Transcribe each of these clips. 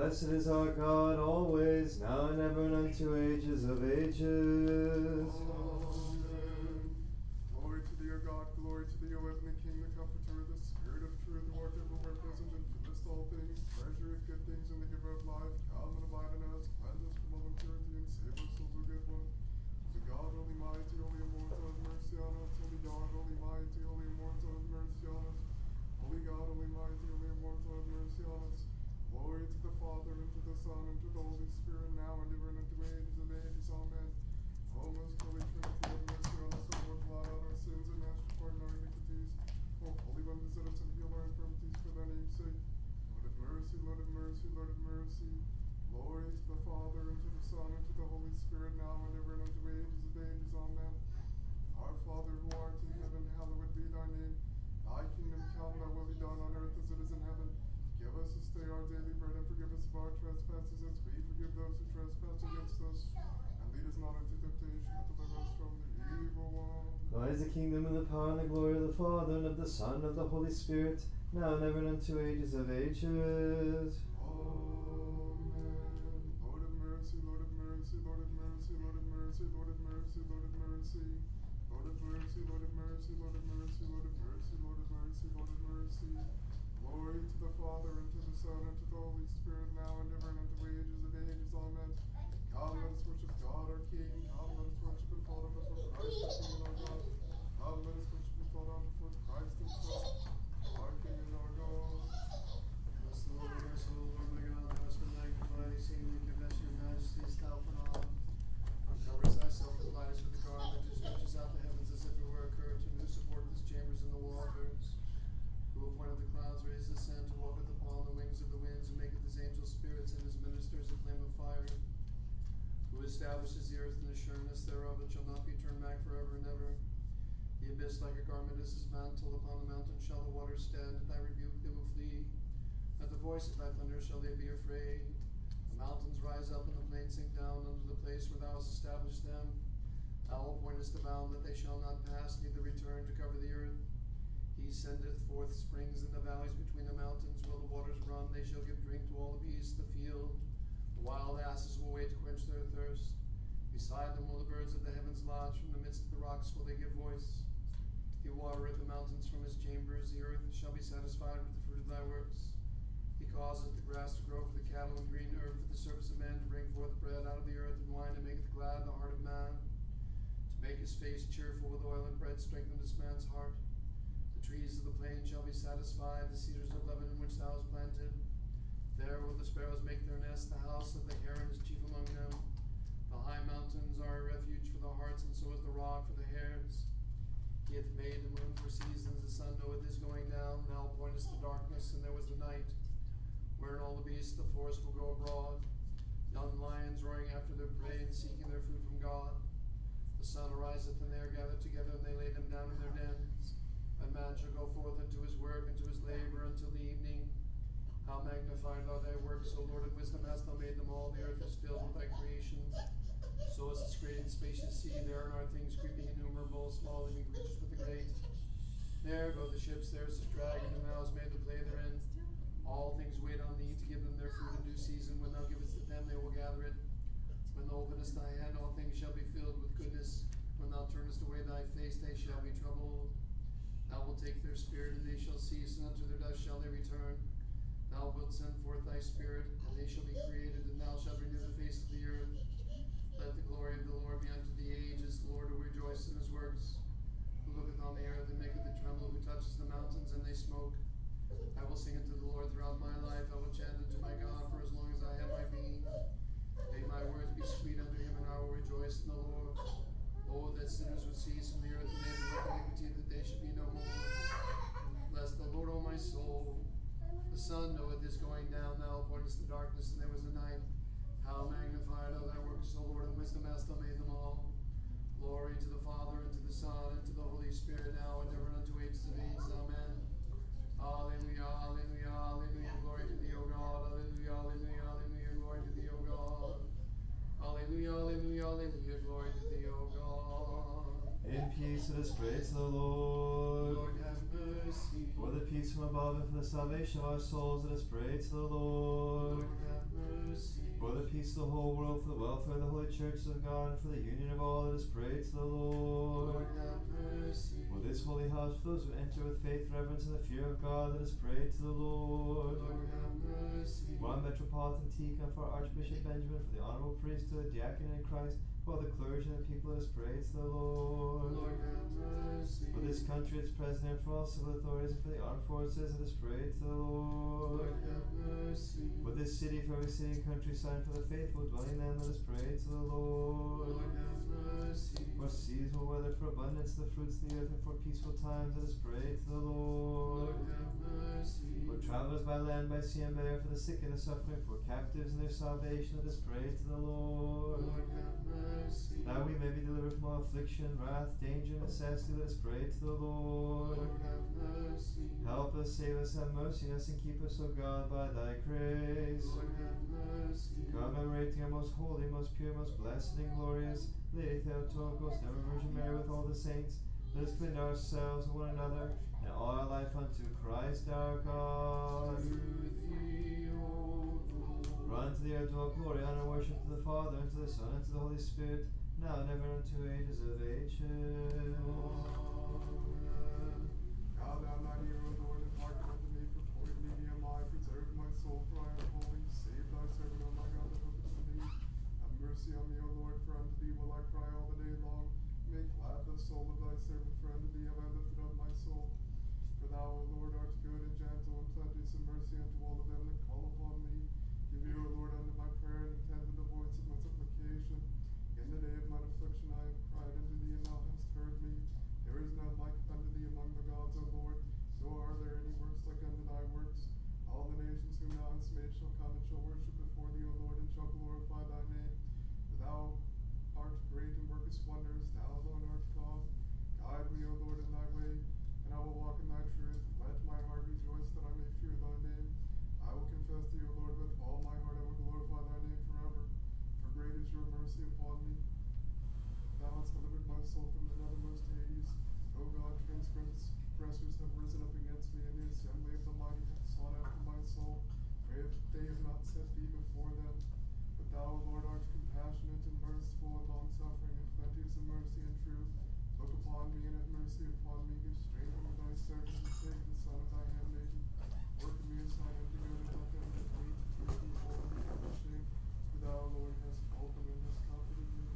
Blessed is our God always, now and ever, and unto ages of ages. Amen. Glory to thee, O God, glory to thee, O heavenly King, the comforter, the Spirit of truth, who art everywhere present and fillest all things, treasure of good things and the giver of life, come and abide in us, cleanse us from all impurity, and save us, O good one. Holy God, holy mighty, holy immortal, have mercy on us. Holy God, holy mighty, holy immortal, have mercy on us. Holy God, holy mighty, holy immortal, have mercy on us. Glory to the Father, and to the Son, and to the Holy Spirit, now and ever, and unto ages of ages. Amen. O most holy Trinity, have mercy on us, O Lord, blot out our sins, and ask to pardon our iniquities. O Holy One, visit us and heal our infirmities for thy name's sake. Lord have mercy, Lord have mercy, Lord have mercy. Glory to the Father, and to the Son, and to the Holy Spirit, now and ever, and unto ages of ages. Amen. Our Father, who art in heaven, hallowed be thy name. Thy kingdom come, thy will be done on earth as it is in heaven. Give us this day our daily bread, and forgive us of our trespasses, as we forgive those who trespass against us. And lead us not into temptation, but deliver us from the evil one. Thine is the kingdom, and the power, and the glory of the Father, and of the Son, and of the Holy Spirit, now and ever, and unto ages of ages. Amen. Lord have mercy, Lord have mercy, Lord have mercy, Lord have mercy, Lord have mercy, Lord have mercy. Lord have mercy, Lord have mercy, Lord have mercy, Lord have mercy, Lord have mercy, Lord have mercy. Glory to the Father, and to the Son, and to the Holy Spirit, now and ever, and unto ages of ages. Amen. Come, let us worship God our King. Come, let us worship and fall down before Christ our King and our God. Come, let us worship and fall down before Christ himself, our King and our God. Bless the Lord, our soul, Lord my God, thou hast been magnified, exceedingly confess your majesty is thou phenomenal. Covers thyself with lights with the garment, who stretches out the heavens as if it were a curtain, who supporteth chambers in the waters, who appointed the clouds, raised the sun, who walketh upon the wings of the winds, who maketh his angels spirits and his ministers a flame of fire, who establishes the earth in the sureness thereof, it shall not be turned back forever and ever. The abyss like a garment is his mantle, upon the mountain shall the waters stand, at thy rebuke they will flee. At the voice of thy thunder shall they be afraid. The mountains rise up and the plains sink down unto the place where thou hast established them. Thou appointest a bound that they shall not pass, neither return to cover the earth. He sendeth forth springs in the valleys between the mountains. Will the waters run? They shall give drink to all the beasts of the field. The wild asses will wait to quench their thirst. Beside them will the birds of the heavens lodge. From the midst of the rocks will they give voice. He watereth the mountains from his chambers. The earth shall be satisfied with the fruit of thy works. He causeth the grass to grow for the cattle, and green herb for the service of man, to bring forth bread out of the earth, and wine to maketh glad the heart of man. To make his face cheerful with oil and bread, strengthen this man's heart. The trees of the plain shall be satisfied, the cedars of Lebanon which thou hast planted. There will the sparrows make their nest, the house of the heron is chief among them. The high mountains are a refuge for the hearts, and so is the rock for the hares. He hath made the moon for seasons, the sun knoweth his going down. Thou appointest the darkness, and there was the night, wherein all the beasts of the forest will go abroad. Young lions roaring after their prey, and seeking their food from God. The sun ariseth, and they are gathered together, and they lay them down in their dens. And man shall go forth unto his work, and to his labor until the evening. How magnified are thy works, O Lord, of wisdom hast thou made them all. The earth is filled with thy creation. So is this great and spacious sea. Therein are things creeping innumerable, small living creatures with the great. There go the ships, there is the dragon, and thou hast made to play therein. All things wait on thee to give them their food in due season. When thou givest it them, they will gather it. When thou openest thy hand, all things shall be filled with goodness. When thou turnest away thy face, they shall be troubled. Thou wilt take their spirit, and they shall cease, and unto their dust shall they return. Thou wilt send forth thy spirit, and they shall be created, and thou shalt renew the face of the earth. Let the glory of the Lord be unto the ages, the Lord who rejoices in his works, who looketh on the earth and maketh it tremble, who touches the mountains, and they smoke. I will sing unto the Lord throughout my life. I will chant unto my God for as long as I have my being. May my words be sweet unto him, and I will rejoice in the Lord. Oh, that sinners would cease from the earth, and they would work iniquity, that they should be no more. Bless the Lord, O my soul. The sun knoweth his going down. Thou appointest the darkness, and there was a night. How magnified are thy works, O Lord, and wisdom hast thou made them all. Glory to the Father, and to the Son, and to the Holy Spirit, now and ever, and unto ages of ages. Amen. Alleluia, alleluia, alleluia, glory to thee, O God. Alleluia, alleluia, alleluia, glory to thee, O God. Alleluia, alleluia, alleluia, glory to thee, O God. In peace let us pray to the Lord. Lord have mercy. For the peace from above, and for the salvation of our souls, let us pray to the Lord. Lord have mercy. For the peace of the whole world, for the welfare of the holy churches of God, and for the union of all, let us pray to the Lord. Lord, have mercy. For this holy house, for those who enter with faith, reverence, and the fear of God, let us pray to the Lord. Lord, have mercy. For our Metropolitan Tika, for our Archbishop Benjamin, for the honorable priesthood, diaconate in Christ, for all the clergy and the people, let us pray to the Lord. Lord, have mercy. For this country, its president, for all civil authorities, and for the armed forces, let us pray to the Lord. Lord, have mercy. For this city, for every city and countryside, and for the faithful dwelling therein, let us pray to the Lord. Lord, have mercy. For seasonable weather, for abundance of the fruits of the earth, and for peaceful times, let us pray to the Lord. Lord, have mercy. For travelers by land, by sea, and by air, for the sick and the suffering, for captives and their salvation, let us pray to the Lord. Lord, have mercy. That we may be delivered from all affliction, wrath, danger, and necessity, let us pray to the Lord. Lord, have mercy. Help us, save us, have mercy on us, and keep us, O God, by thy grace. Lord, have mercy. Commemorating our most holy, most pure, most blessed, and glorious Lady Theotokos, ever Virgin Mary, with all the saints, let us commend ourselves and one another, and all our life unto Christ our God. Through thee, O Lord. Run to the earth, all glory, honor, and worship to the Father, and to the Son, and to the Holy Spirit, now and ever unto ages of ages. Amen. God, thou mighty O Lord, and hearken unto me, for void me be my, preserve my soul, for I am holy. Save thy servant, O my God, that looketh to thee. Have mercy on me, O Lord, for unto thee will I cry all the day long. Make glad the soul of thy servant, for unto thee have I lifted up my soul. For thou, O Lord, art good and gentle, and plenteous in mercy unto all of them that call upon thee. Give ear, O Lord, unto my prayer, and attend to the voice of my supplication. In the day of mine affliction I have cried unto thee, and thou hast heard me. There is none like unto thee among the gods, O Lord, nor are there any works like unto thy works. All the nations whom thou hast made shall come and shall worship before thee, O Lord, and shall glorify thy name. For thou art great and workest wonders, thou alone art God. Guide me, O Lord, in thy way, and I will walk in thy truth. Let my heart rejoice that I may fear thy name. I will confess thee, O Lord, with all my heart. I will glorify thy name forever. For great is your mercy upon me. Thou hast delivered my soul from the nethermost Hades. O God, transgressors have risen up against me, and the assembly of the mighty hath sought after my soul. For they have not set thee before them. But thou, O Lord, art compassionate and merciful and long-suffering, and plenteous in mercy and truth. Look upon me and have mercy upon me. Give strength unto thy servant, and save the son of thy handmaiden. Work in me a sign unto good, and let them that hate keep me whole and put to shame. For thou, Lord, hast welcomed and hast comforted me.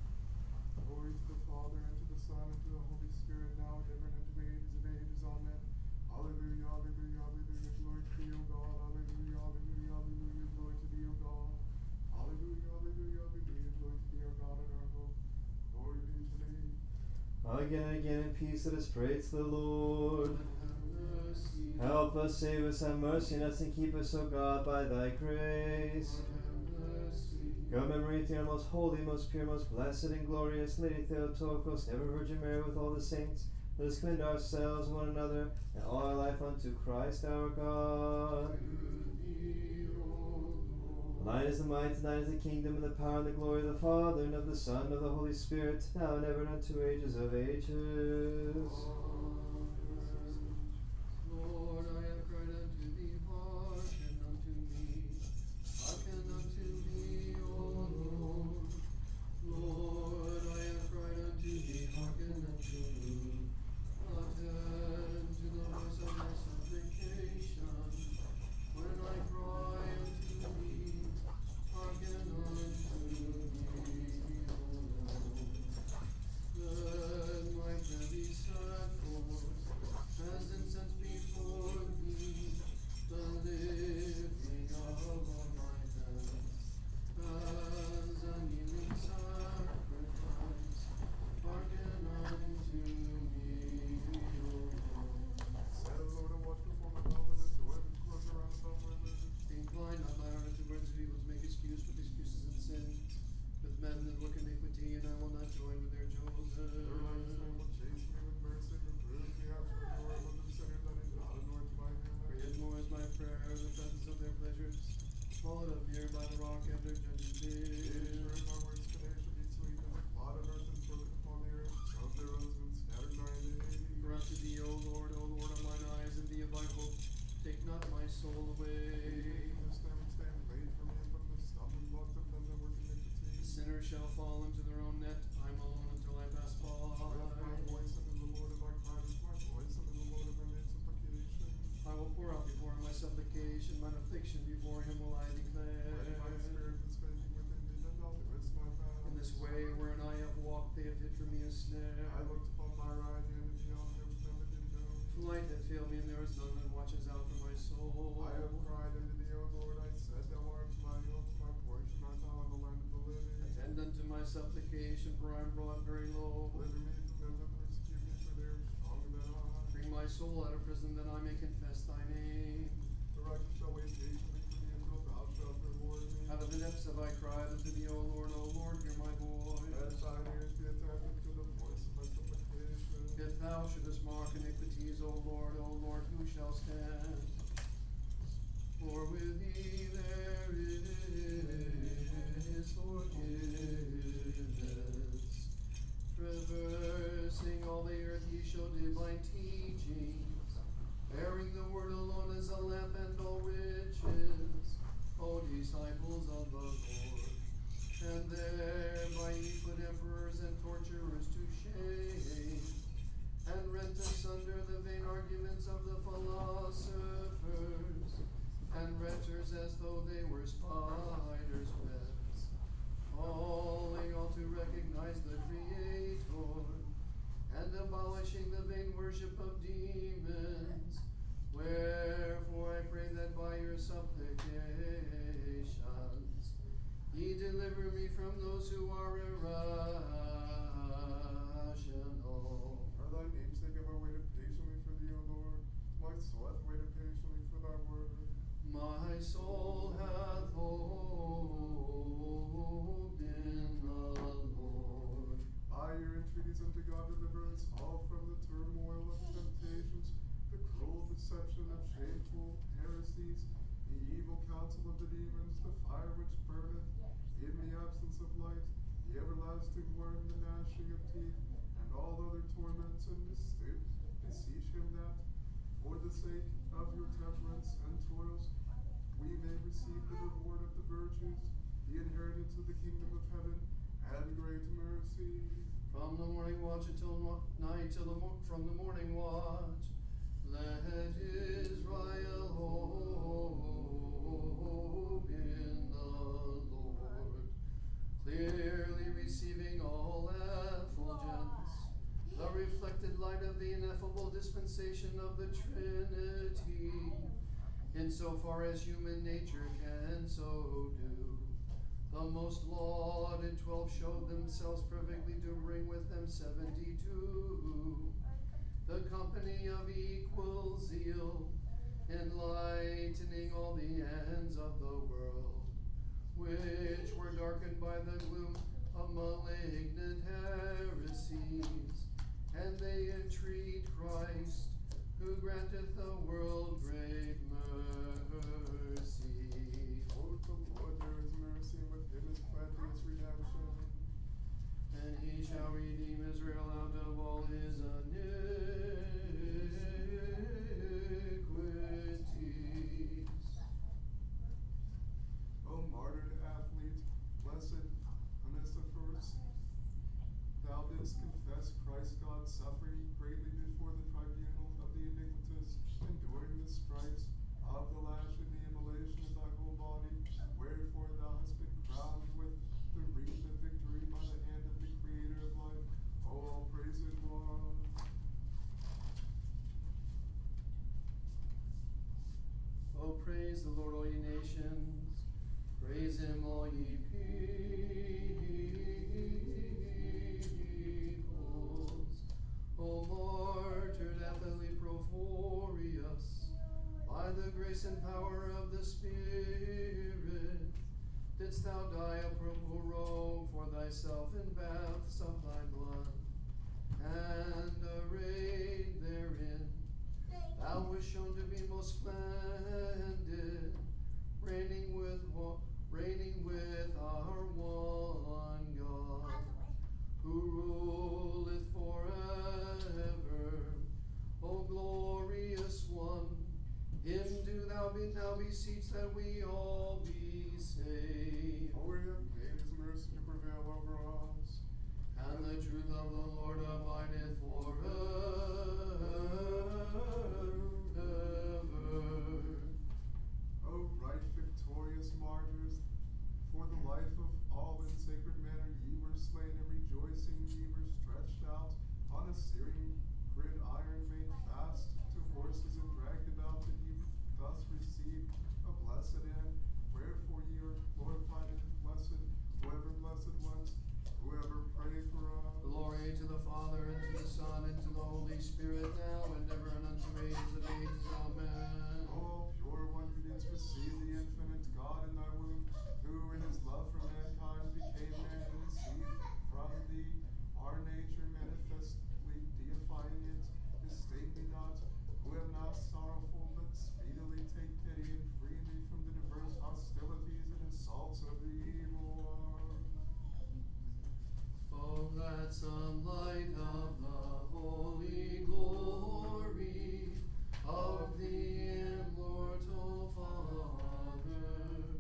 Glory to the Father, and to the Son, and to the Holy Spirit, now and ever, and unto ages of ages. Amen. Alleluia, alleluia, alleluia. Glory to thee, O God. Alleluia, alleluia, alleluia. Glory to thee, O God. Alleluia, alleluia, alleluia. Glory to thee, O God, and our hope. Glory be to thee. Again and again in peace, let us pray to the Lord. Have mercy. Help us, save us, have mercy on us, and keep us, O God, by thy grace. Lord, have mercy. Commemorating our most holy, most pure, most blessed, and glorious Lady Theotokos, ever Virgin Mary, with all the saints, let us commend ourselves and one another, and all our life unto Christ our God. Through thee, O Lord. Thine is the might, thine is the kingdom, and the power, and the glory of the Father, and of the Son, and of the Holy Spirit, now and ever, and unto ages of ages. Lord, I have cried unto thee, hearken unto me. Hearken unto me, O Lord. Lord, I have cried unto thee, hearken unto me. Attend to the voice of my supplication. When I cry unto thee, hearken unto me, O Lord. Let my prayer be set salvation before him will I declare. When my spirit was fainting within me, then thou livest my path. In this way wherein I have walked, they have hid for me a snare. I looked upon my right hand, and beyond there was none that did know. Light hath failed me, and there is none that watches out for my soul. I have cried unto thee, O Lord, I said, thou art my help, my portion, art thou in the land of the living. Attend unto my supplication, for I am brought very low. Deliver me from them that persecute me, for they are stronger than I. Bring my soul out of prison, that I may confess thy name. The righteous shall wait patiently for me until thou shalt reward me. Out of the depths have I cried unto thee, O Lord, hear my voice. Let thine ears be attentive to the voice of my supplication. If thou shouldest mark iniquities, O Lord, who shall stand? For with thee there is forgiveness. Traversing all the earth ye shall divine teachings, bearing the word alone as a lamp and all riches, O disciples of the Lord. And thereby ye put emperors and torturers to shame, and rent asunder the vain arguments of the philosophers, and rhettors as though they were spiders' webs, calling all to recognize the Creator, and abolishing the vain worship of demons. Wherefore I pray that by your supplications ye deliver me from those who are irrational. For thy name's sake have I waited patiently for thee, O Lord. My soul hath waited patiently for thy word. My soul hath hope in the Lord. By your entreaties unto God deliver us all from the turmoil of temptations, the cruel deception of shameful heresies, the evil counsel of the demons, the fire which burneth in the absence of light, the everlasting word and the gnashing of teeth, and all other torments, and beseech him that, for the sake of your temperance and toils, we may receive the reward of the virtues, the inheritance of the kingdom of heaven, and great mercy. From the morning watch until night, from the morning watch, let Israel hope in the Lord, clearly receiving all effulgence, the reflected light of the ineffable dispensation of the Trinity, insofar as human nature can so do. The most lauded 12 showed themselves perfectly to bring with them 72. The company of equal zeal, enlightening all the ends of the world, which were darkened by the gloom of malignant heresies, and they entreat Christ, who granteth the world great mercy. O the Lord, there is mercy, and with him is plenteous redemption. And he shall redeem Israel out of all his iniquities. O martyred athlete, blessed Onesiphorus, thou didst confess Christ God's suffering greatly before the tribunal of the iniquitous, enduring the stripes of the lash and the immolation of thy whole body, wherefore thou hast been crowned with the wreath of victory by the hand of the Creator of life. O all praised one. Oh, praise the Lord, all ye nations. Praise him, all ye peoples. O martyred Atholi Prophorius, by the grace and power of the Spirit, didst thou die a purple robe for thyself in baths of thy blood, and arrayed therein thou wast shown to be most splendid, reigning with our one God, who ruleth forever. O glorious one, him do thou now beseech that we all be saved. For we have made his mercy to prevail over us. And the truth of the Lord abideth forever. gridiron made fast to horses and dragged about, that ye thus receive a blessed end. Wherefore ye are glorified and blessed, whoever blessed ones, whoever pray for us. Glory to the Father, and to the Son, and to the Holy Spirit, now and ever, and unto ages of ages. Amen. O pure one who didst receive the infinite God in thy womb, who in his love for mankind became man and received from thee our nature, manifestly deifying it, mistake me not, who am not sorrowful, but speedily take pity and free me from the diverse hostilities and insults of the evil one. Oh, glad sunlight of the holy glory of the immortal Father,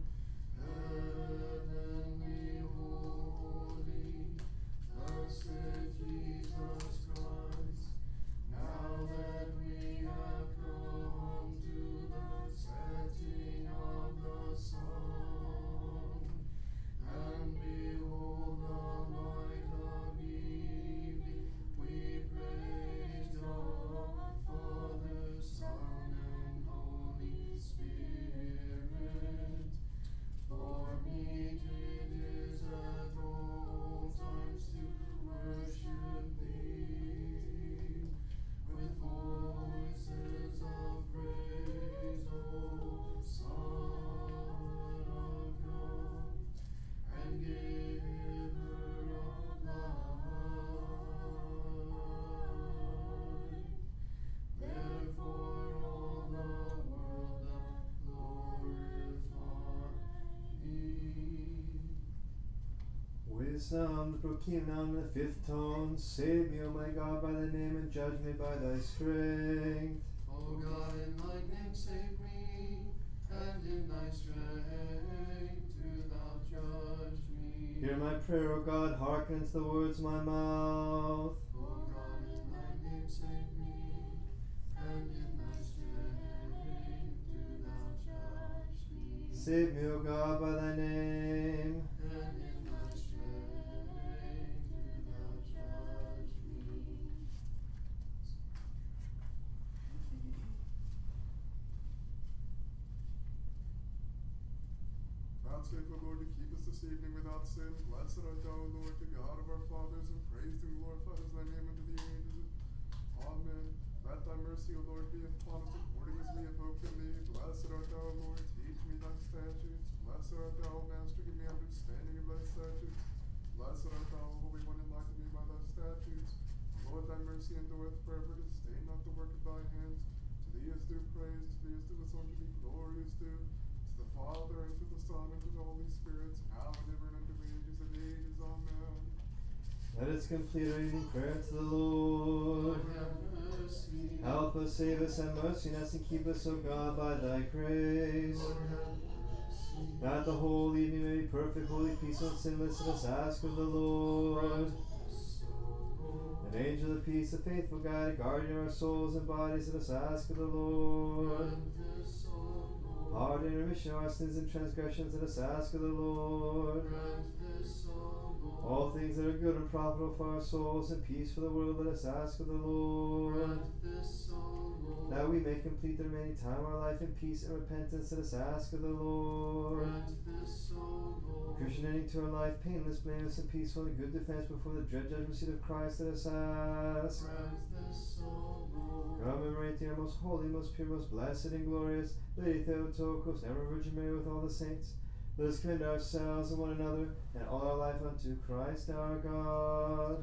heavenly holy, blessed Jesus Christ, now that we have come to the setting of the sun, and behold the light of evening, we praise God, Father, Son, and Holy Spirit. For meet it is at all times to worship thee, with voices of praise, O Son of God, and Giver of life. Therefore all the world doth glorify thee. Wisdom to proclaim now in the fifth tone. Save me, O my God, by thy name, and judge me by thy strength. O God, in thy name save me, and in thy strength do thou judge me. Hear my prayer, O God, hearken unto the words of my mouth. O God, in thy name save me, and in thy strength do thou judge me. Save me, O God, by thy name. And in thy strength do thou judge me. Vouchsafe, O Lord, to keep us this evening without sin. Blessed art thou, O Lord, the God of our fathers, and praised and glorified is thy name unto the ages. Amen. Let thy mercy, O Lord, be upon us according as we have hoped in thee. Blessed art thou, O Lord, teach me thy statutes. Blessed art thou, O Master, give me understanding of thy statutes. Blessed art thou, O Holy One, enlighten me by thy statutes. Lord, thy mercy endureth forever. Disdain not the work of thy hands. To thee is due praise, to thee is due the Son, to thee glory is due. To the Father, and to the Son, and to the Holy Spirit, now and ever, and unto the ages of ages. Amen. Let us complete our evening prayer to the Lord. Lord, have mercy. Help us, save us, have mercy on us, and keep us, O God, by thy grace. Lord, have mercy. That the whole evening may be perfect, holy, peaceful, and sinless, let us ask of the Lord. An angel of peace, a faithful guide, guardian of our souls and bodies, let us ask of the Lord. Pardon and remission of our sins and transgressions, let us ask of the Lord. All things that are good and profitable for our souls and peace for the world, let us ask of the Lord. That we may complete the remaining time of our life in peace and repentance, let us ask of the Lord. Christian ending to our life, painless, blameless, and peaceful, and good defense before the dread judgment seat of Christ, let us ask. Commemorating our most holy, most pure, most blessed, and glorious Lady Theotokos, ever Virgin Mary, with all the saints, let us commend ourselves and one another and all our life unto Christ our God.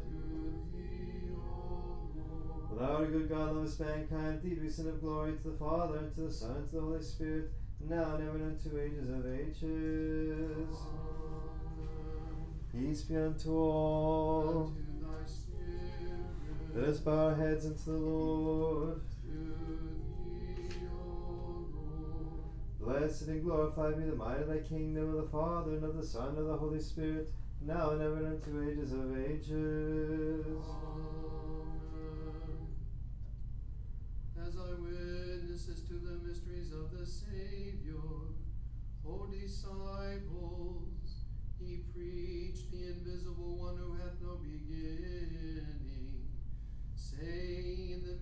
For thou art a good God, lovest mankind, thee we send of glory to the Father, and to the Son, and to the Holy Spirit, now and ever, and unto ages of ages. Peace be unto all. Let us bow our heads unto the Lord. Blessed and glorified be the might of thy kingdom, of the Father, and of the Son, and of the Holy Spirit, now and ever, and unto ages of ages. As eyewitnesses to the mysteries of the Savior, O disciples, he preached the invisible one who hath no beginning, saying,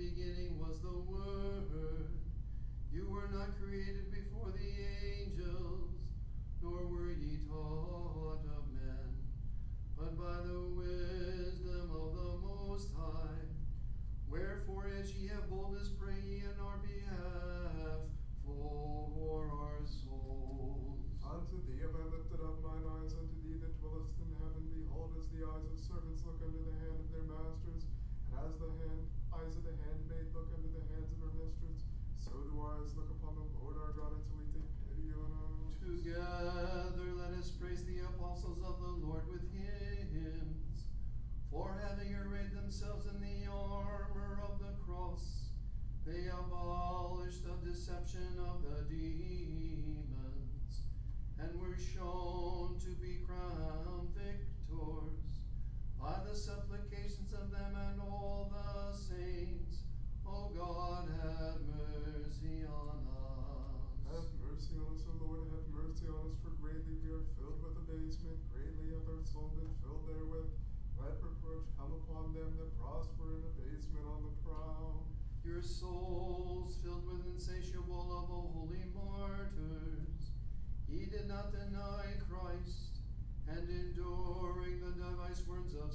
as ye have boldness, pray ye in our behalf for our souls. Unto thee have I lifted up mine eyes, unto thee that dwellest in heaven. Behold, as the eyes of servants look unto the hand of their masters, and as the eyes of the handmaid look unto the hands of her mistress, so do our eyes look upon the Lord our God until he take pity on us. Together let us praise the apostles of the Lord with hymns. For having arrayed themselves in the armor of the cross, they abolished the deception of the demons, and were shown to be crowned victors by the supplications of them and all the saints. O God, have mercy on us. Have mercy on us, O Lord, have mercy on us, for greatly we are filled with abasement, greatly hath our soul been filled therewith. Let reproach come upon them that prosper in abasement on the proud. Your souls filled with insatiable love, O holy martyrs, ye did not deny Christ, and enduring the diverse wounds of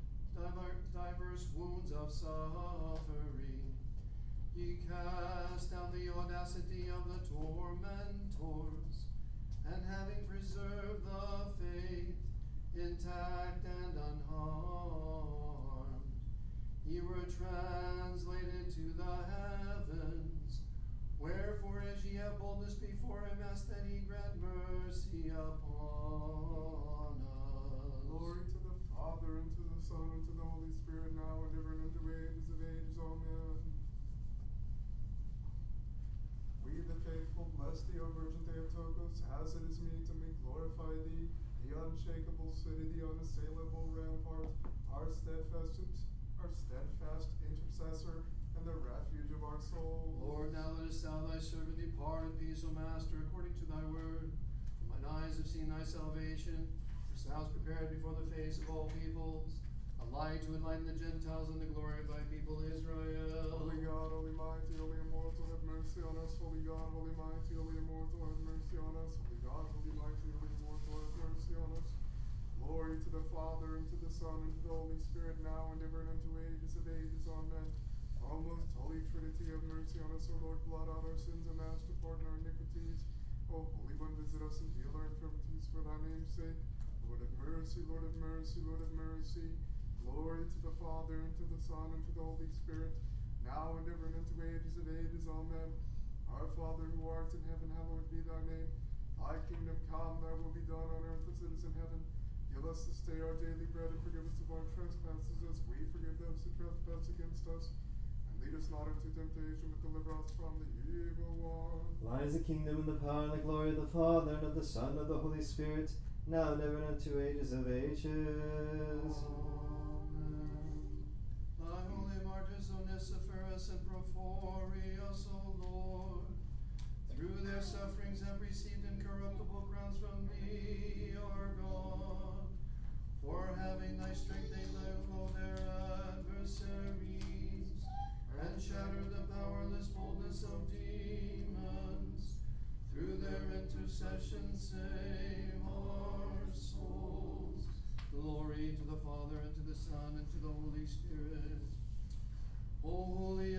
suffering, ye cast down the audacity of the tormentors, and having preserved the faith intact and unharmed, ye were translated to the heavens. Wherefore, as ye have boldness before him, ask that he grant mercy upon us. Glory to the Father, and to the Son, and to the Holy Spirit, now and ever, and unto ages of ages. Amen. We, the faithful, bless thee, O Virgin Theotokos, as it is meet, and we glorify thee, the unshakable city, the unassailable rampart, our steadfast intercessor, and the refuge of our souls. Lord, now lettest thou thy servant depart in peace, O Master, according to thy word. For mine eyes have seen thy salvation, which thou hast prepared before the face of all peoples, a light to enlighten the Gentiles and the glory of thy people Israel. Holy God, holy mighty, holy immortal, have mercy on us. Holy God, holy mighty, holy immortal, have mercy on us. Holy God, holy mighty, holy immortal, have mercy on us. Glory to the Father, and to the Son, and to the Holy Spirit, now and ever, and unto ages of ages. Amen. O most holy Trinity, have mercy on us. O Lord, blot out our sins, and master, pardon our iniquities. O Holy One, visit us and heal our infirmities for thy name's sake. Lord have mercy, Lord have mercy, Lord have mercy. Glory to the Father, and to the Son, and to the Holy Spirit, now and ever, and unto ages of ages. Amen. Our Father, who art in heaven, hallowed be thy name. Thy kingdom come, thy will be done on earth as it is in heaven. Give us this day our daily bread, and forgive us of our trespasses, as we forgive those who trespass against us. And lead us not into temptation, but deliver us from the evil one. Thine is the kingdom, and the power, and the glory of the Father, and of the Son, and of the Holy Spirit, now and ever, and unto ages of ages. Amen. Thy holy martyrs, Onesiphorus and Porphyrius, O Lord, through their sufferings have received incorruptible crowns from thee, our God. For having thy strength they level their adversaries, and shatter the powerless boldness of demons. Through their intercession save our souls. Glory to the Father, and to the Son, and to the Holy Spirit. O holy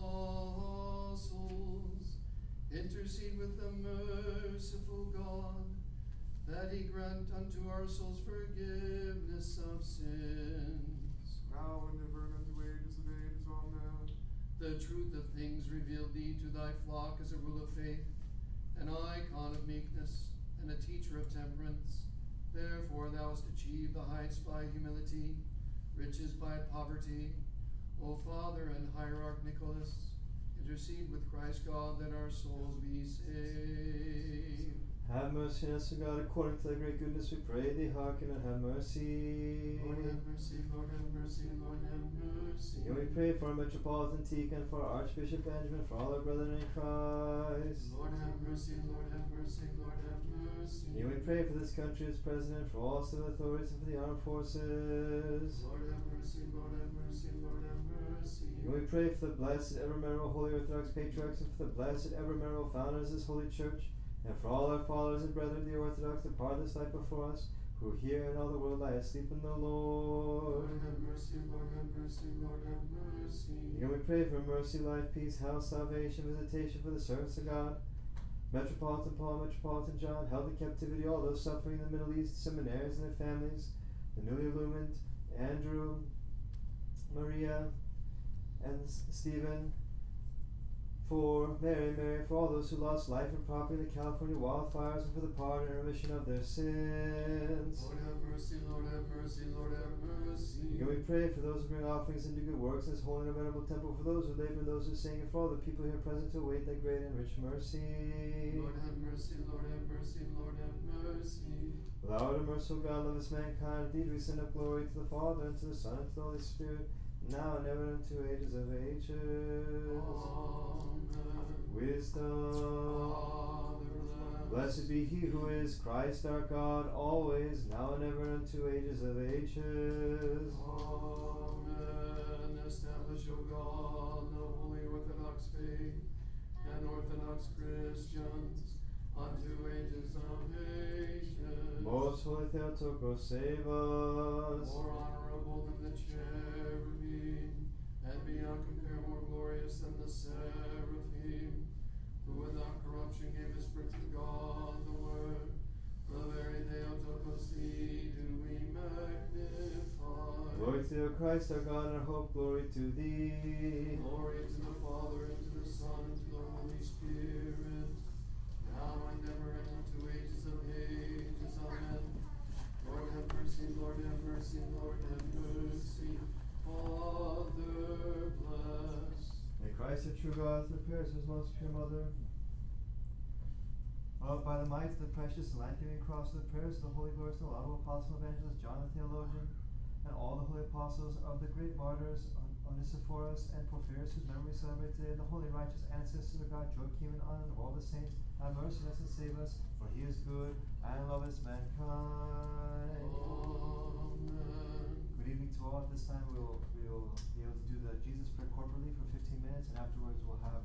apostles, intercede with the merciful God, that he grant unto our souls forgiveness of sins. Now and ever, and unto ages of ages. Amen. The truth of things revealed thee to thy flock as a rule of faith, an icon of meekness, and a teacher of temperance. Therefore thou hast achieved the heights by humility, riches by poverty. O Father and Hierarch Nicholas, intercede with Christ God that our souls be saved. Have mercy on us, O God, according to thy great goodness, we pray thee, hearken and have mercy. Lord have mercy, Lord have mercy, Lord have mercy. And we pray for our Metropolitan Tikhon, for our Archbishop Benjamin, for all our brethren in Christ. Lord have mercy, Lord have mercy, Lord have mercy. And we pray for this country, its president, for all civil authorities, and for the armed forces. Lord have mercy, Lord have mercy, Lord have mercy. And we pray for the blessed, ever memorable Holy Orthodox Patriarchs, and for the blessed, ever memorable founders of this Holy Church, and for all our fathers and brethren, the Orthodox, that part this life before us, who here and all the world lie asleep in the Lord. Lord have mercy, Lord have mercy, Lord have mercy. Again we pray for mercy, life, peace, health, salvation, visitation for the servants of God. Metropolitan Paul, Metropolitan John, held in captivity, all those suffering in the Middle East, seminaries and their families, the newly illumined, Andrew, Maria, and Stephen, for Mary, for all those who lost life and property in the California wildfires, and for the pardon and remission of their sins. Lord have mercy, Lord have mercy, Lord have mercy. Again we pray for those who bring offerings and do good works in this holy and venerable temple, for those who labor and those who sing, and for all the people here present to await thy great and rich mercy. Lord have mercy, Lord have mercy, Lord have mercy. Thou art a merciful God, lovest mankind. Indeed, we send up glory to the Father, and to the Son, and to the Holy Spirit, now and ever, and unto ages of ages. Amen. Wisdom. Blessed be he who is Christ our God, always, now and ever, and unto ages of ages. Amen. Establish, O God, the holy Orthodox faith and Orthodox Christians unto ages of ages. Most holy Theotokos, save us. More honorable than the cherubim, and beyond compare more glorious than the seraphim, who without corruption gave his birth to God the Word. The very Theotokos, thee do we magnify. Glory to thee, O Christ, our God and our hope, glory to thee. Glory to the Father, and to the Son, and to the Holy Spirit, now and ever, and unto ages of ages. Amen. Lord have mercy, Lord have mercy, Lord have mercy. Father, bless. May Christ, the true God, through the prayers of his most pure mother, by the might of the precious and life-giving cross, of the prayers of the holy, glorious, and laudable apostle evangelist John the theologian, and all the holy apostles of the great martyrs Onesiphorus and Porphyrius, whose memory we celebrate today, and the holy righteous ancestors of God, Joachim and Anna, and all the saints, have mercy on us and save us, for he is good and loveth mankind. Amen. Good evening to all. At this time we will be able to do the Jesus prayer corporately for 15 minutes, and afterwards we'll have